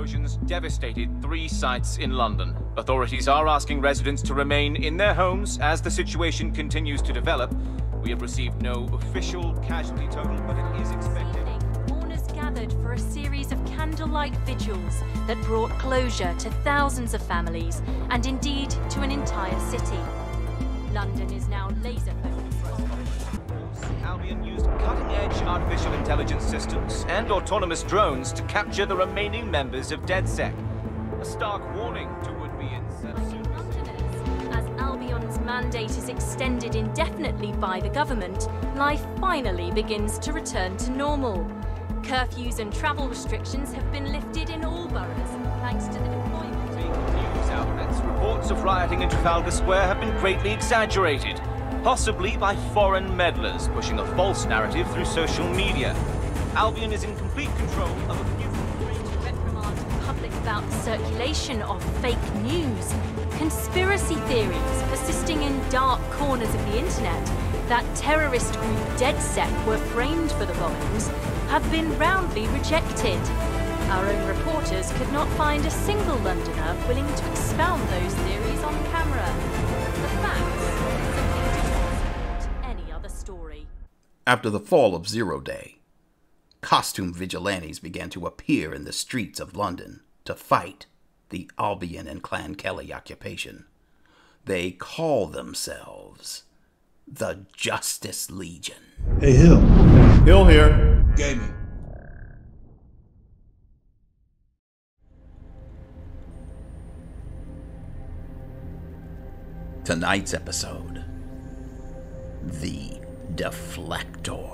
explosions devastated 3 sites in London. Authorities are asking residents to remain in their homes as the situation continues to develop. We have received no official casualty total, but it is expected. Mourners gathered for a series of candlelight vigils that brought closure to thousands of families and indeed to an entire city. London is now laser focused. Albion used cutting-edge artificial intelligence systems and autonomous drones to capture the remaining members of DedSec. A stark warning to would-be Londoners, as Albion's mandate is extended indefinitely by the government, life finally begins to return to normal. Curfews and travel restrictions have been lifted in all boroughs, thanks to the deployment. News outlets, reports of rioting in Trafalgar Square have been greatly exaggerated, possibly by foreign meddlers pushing a false narrative through social media. Albion is in complete control of a few... Reprimand the public about the circulation of fake news, conspiracy theories persisting in dark corners of the internet that terrorist group DedSec were framed for the bombings have been roundly rejected. Our own reporters could not find a single Londoner willing to expound those theories on camera. The facts story. After the fall of Zero Day, costume vigilantes began to appear in the streets of London to fight the Albion and Clan Kelly occupation. They call themselves the Justice Legion. Hey, Hill. Hill here. Gaming. Tonight's episode, The Deflector.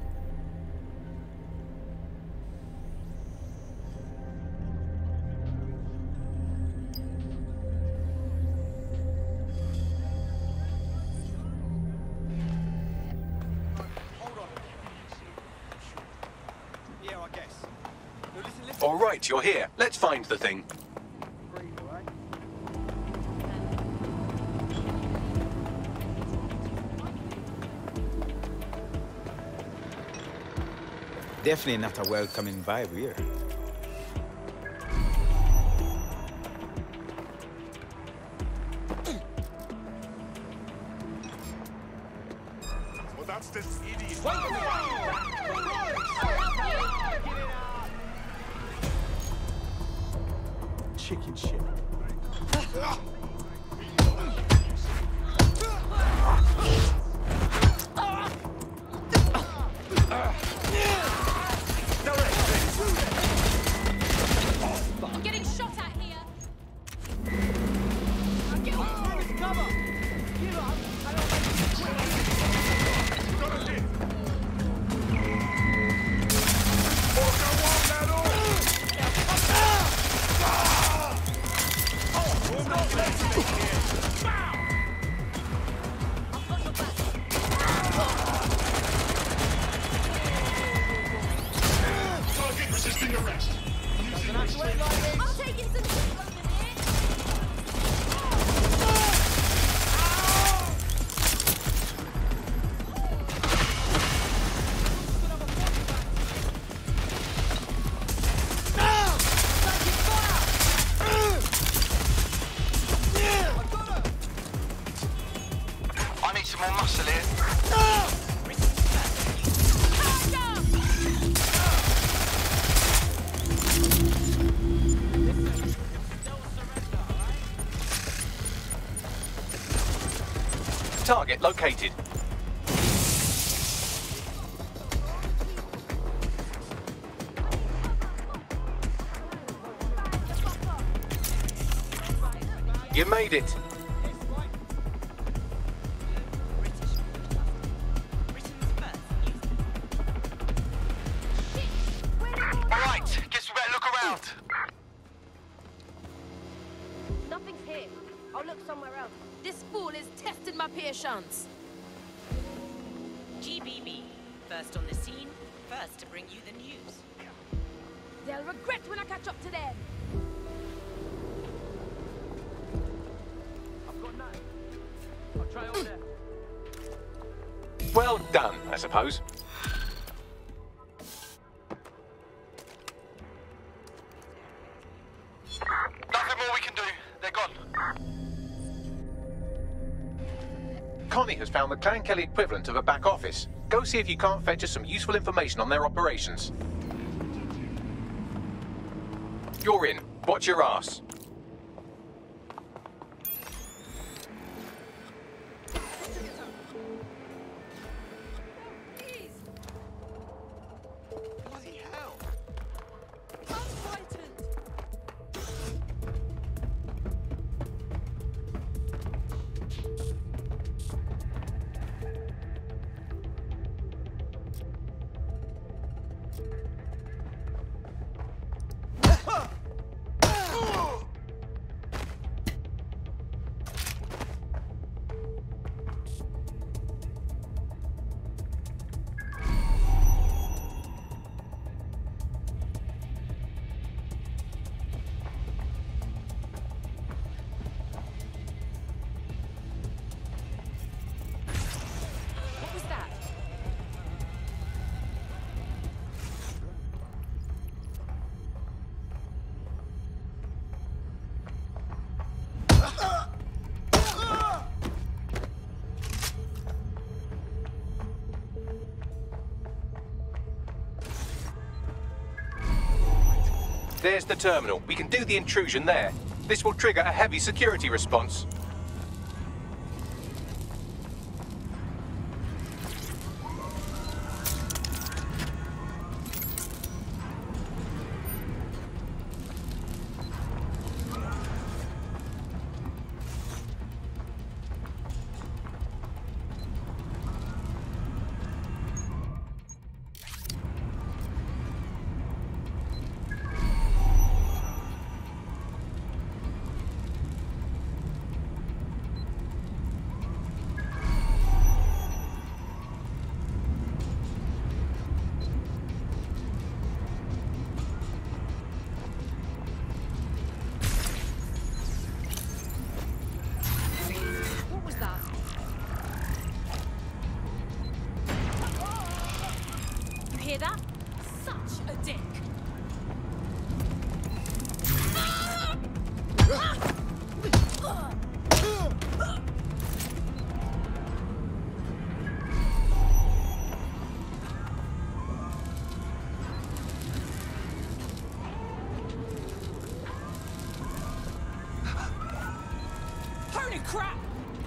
All right, you're here. Let's find the thing. Definitely not a welcoming vibe here. Well, that's this idiot. Chicken shit. I'm getting shot at here. Target resisting arrest. I'm taking some shit over I need some more muscle here. Target located. You made it. All right, guess we better look around. Nothing's here. I'll look somewhere else. This fool is testing my patience. GBB, first on the scene, first to bring you the news. They'll regret when I catch up to them. I've got none. I'll try over there. Well done, I suppose. Connie has found the Clan Kelly equivalent of a back office. Go see if you can't fetch us some useful information on their operations. You're in. Watch your ass. Bloody hell. There's the terminal. We can do the intrusion there. This will trigger a heavy security response. Hear that? Such a dick. Holy crap!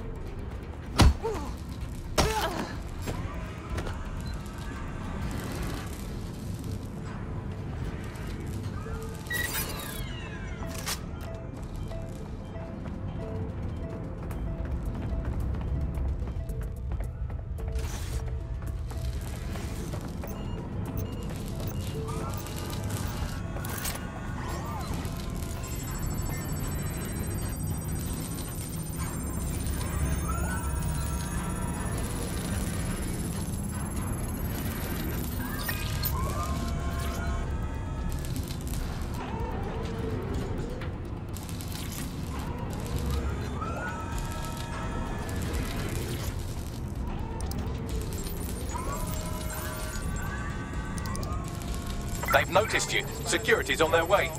They've noticed you. Security's on their way.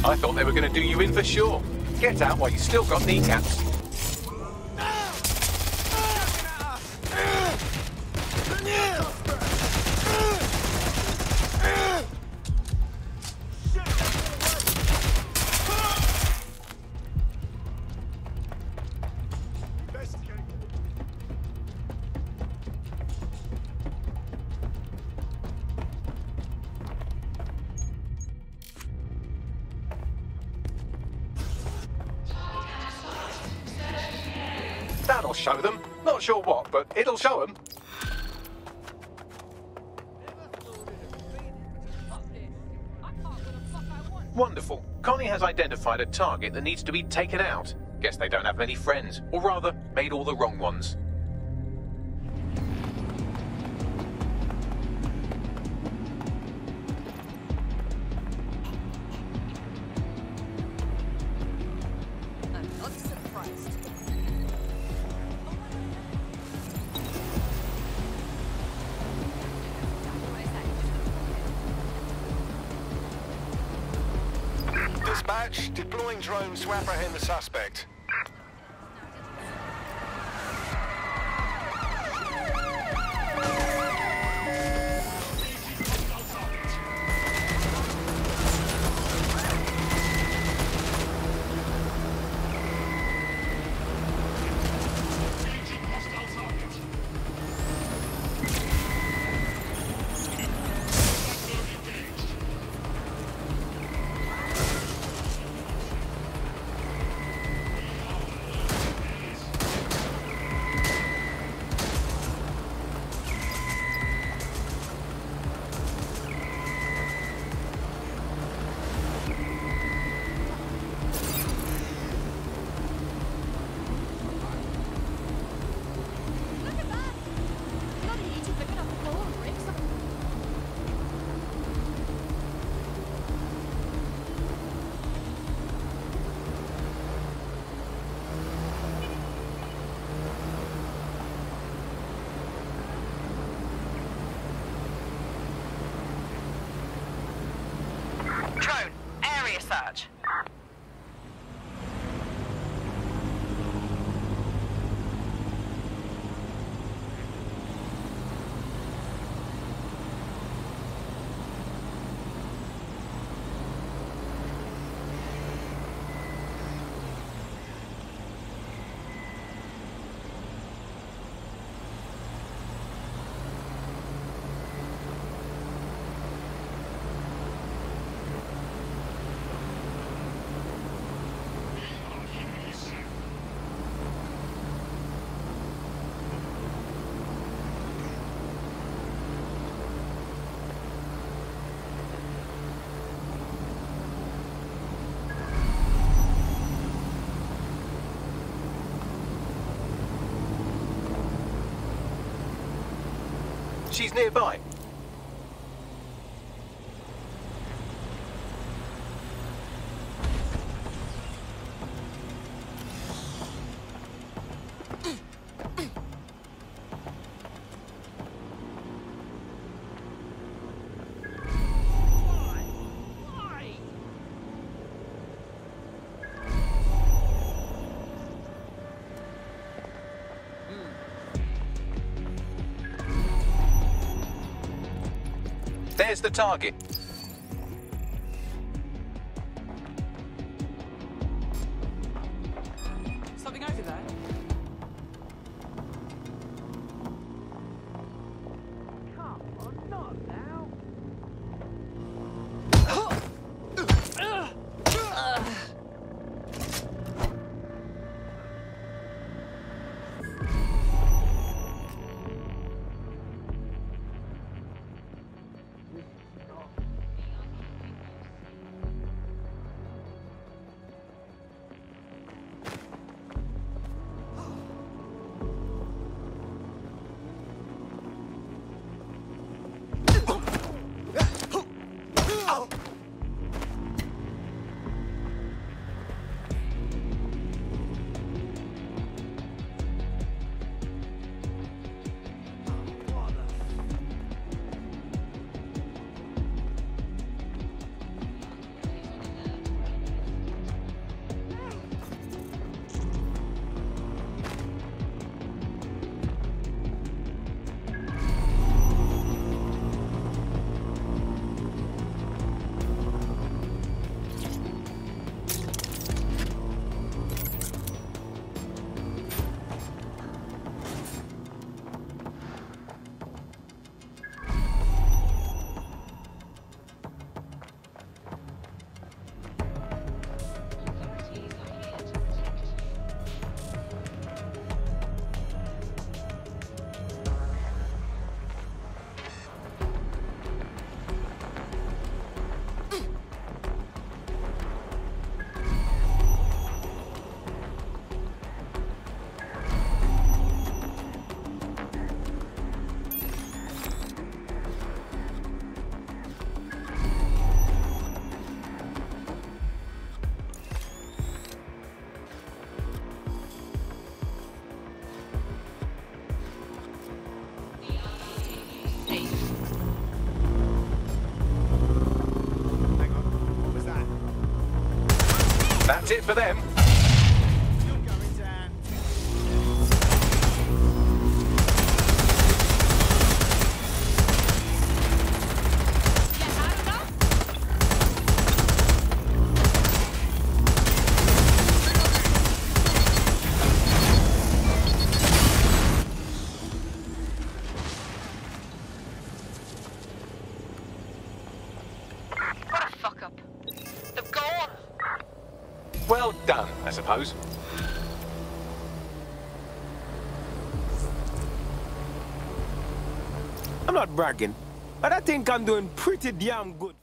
I thought they were going to do you in for sure. Get out while you still got kneecaps. That'll show them. Not sure what, but it'll show them. Wonderful. Connie has identified a target that needs to be taken out. Guess they don't have many friends, or rather, made all the wrong ones. I'm not surprised. Dispatch, deploying drones to apprehend the suspect. Drone, area search. She's nearby. There's the target. Something over there? Come on, not now. That's it for them. You're going down. What a fuck up. They've gone. Well done, I suppose. I'm not bragging, but I think I'm doing pretty damn good.